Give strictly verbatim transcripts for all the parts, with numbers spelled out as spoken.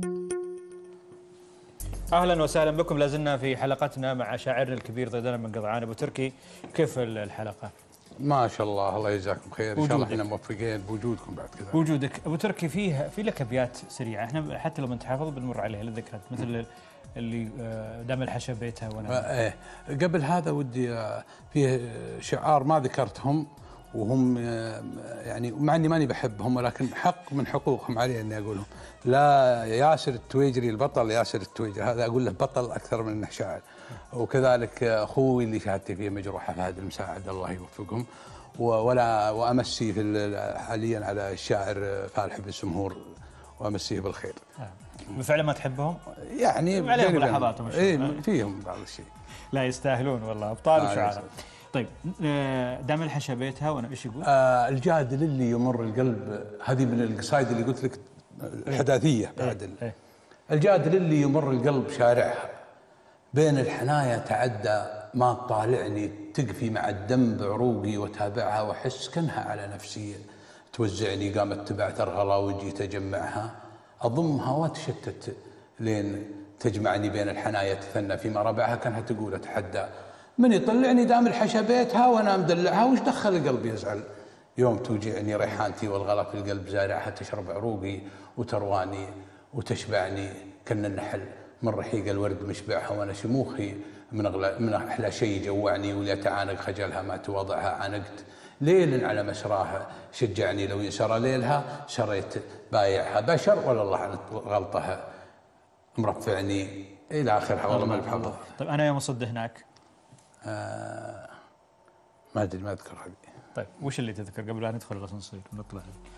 اهلا وسهلا بكم، لازلنا في حلقتنا مع شاعرنا الكبير ضيدان بن قضعان. ابو تركي، كيف الحلقه؟ ما شاء الله، الله يجزاكم خير. ان شاء الله احنا موفقين بوجودكم بعد كذا. وجودك ابو تركي فيه في لك ابيات سريعه، احنا حتى لو ما انت حافظ بنمر عليها للذكرى، مثل اللي دام الحشا بيتها وانا ايه. قبل هذا ودي فيه شعار ما ذكرتهم، وهم يعني مع اني ماني بحبهم، ولكن حق من حقوقهم علي اني اقولهم. لا ياسر التويجري البطل، ياسر التويجري هذا اقول له بطل اكثر من انه شاعر. وكذلك اخوي اللي شهادتي فيه مجروحه فهد المساعد، الله يوفقهم. ولا وامسي في حاليا على الشاعر فالح بن سمهور، وامسيه بالخير. آه. فعلا ما تحبهم؟ يعني عليهم لحظاتهم. ايه فيهم بعض الشيء. لا يستاهلون والله، ابطال آه وشعراء. طيب دام الحشا بيتها وانا ايش يقول؟ آه الجاد للي يمر القلب، هذه من القصايد اللي قلت لك الحداثيه بعد. إيه؟ إيه؟ الجاد للي يمر القلب شارعها، بين الحنايا تعدى ما تطالعني، تقفي مع الدم بعروقي وتابعها، واحس كانها على نفسي توزعني، قامت تبعت ارغلا وجيت اجمعها، اضمها واتشتت لين تجمعني، بين الحنايا تثنى فيما ربعها، كانها تقول اتحدى من يطلعني، دام الحشا بيتها وانا مدلعها، وش دخل القلب يزعل يوم توجعني ريحانتي، والغلا في القلب زارعها، تشرب عروقي وترواني وتشبعني، كان النحل من رحيق الورد مشبعها، وانا شموخي من أغلى من احلى شيء جوعني، وليتعانق خجلها ما تواضعها عانقت، ليل على مسراها شجعني، لو يسرى ليلها شريت بايعها، بشر ولا الله عن غلطها مرفعني الى اخرها. والله ما بحفظ. طيب انا يوم اصد هناك آه ما ادري، ما اذكر هذه. طيب وش اللي تذكر قبل لا ندخل الاسانسير ونطلع؟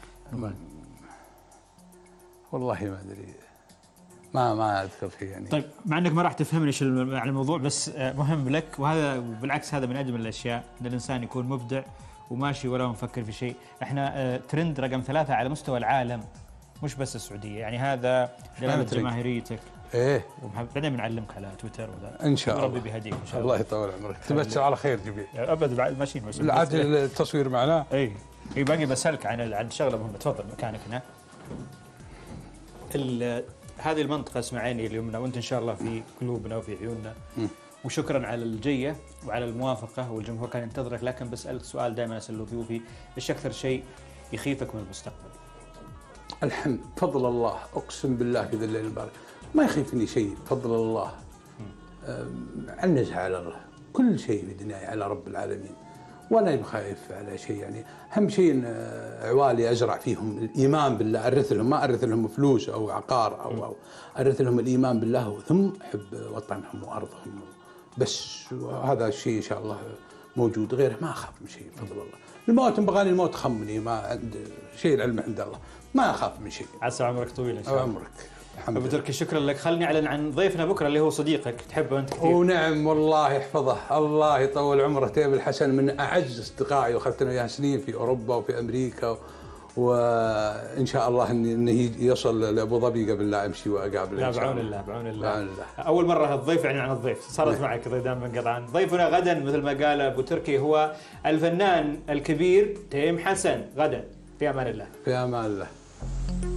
والله ما ادري، ما ما اذكر شيء يعني. طيب مع انك ما راح تفهمني ايش يعني الموضوع، بس مهم لك، وهذا بالعكس هذا من اجمل الاشياء، ان الانسان يكون مبدع وماشي ولا مفكر في شيء. احنا ترند رقم ثلاثة على مستوى العالم، مش بس السعوديه، يعني هذا دلالة جماهيريتك. ايه. بعدين بنعلمك على تويتر وذا ان شاء الله. ربي بيهديك ان شاء الله. الله يطول عمرك، تبشر على خير جميل. ابد بعد ماشيين ماشيين. العاجل التصوير معنا. اي اي باقي بسالك عن عن شغله مهمه. تفضل مكانك هنا. هذه المنطقه اسماعيليه اليمنى، وانت ان شاء الله في قلوبنا وفي عيوننا. م. وشكرا على الجيه وعلى الموافقه، والجمهور كان ينتظرك. لكن بسالك سؤال دائما اساله ضيوفي، ايش اكثر شيء يخيفك من المستقبل؟ الحمد فضل الله، اقسم بالله في ذي الليل المبارك ما يخيفني شيء، فضل الله. عنزها على الله، كل شيء في الدنيا على رب العالمين، ولا بخايف على شيء. يعني اهم شيء عوالي ازرع فيهم الايمان بالله، ارث لهم، ما ارث لهم فلوس او عقار او او ارث لهم الايمان بالله، ثم احب وطنهم وارضهم بس. هذا الشيء ان شاء الله موجود، غيره ما اخاف من شيء بفضل الله. الموت بغاني الموت خمني، ما عند شيء، العلم عند الله، ما اخاف من شيء. عسى عمرك طويل ان شاء الله. عمرك. الحمد ابو تركي شكرا لك. خلني اعلن عن ضيفنا بكره اللي هو صديقك تحبه انت كثير. ونعم والله يحفظه، الله يطول عمره. تيب الحسن من اعز اصدقائي، واخذتنا وياه سنين في اوروبا وفي امريكا، وان شاء الله انه يصل لابو ظبي قبل لا امشي واقابله. لا بعون الله، بعون الله. بعون الله. اول مره الضيف يعني عن الضيف صارت معك ضيدان بن قضعان. ضيفنا غدا مثل ما قال ابو تركي هو الفنان الكبير تيم حسن. غدا في امان الله. في امان الله.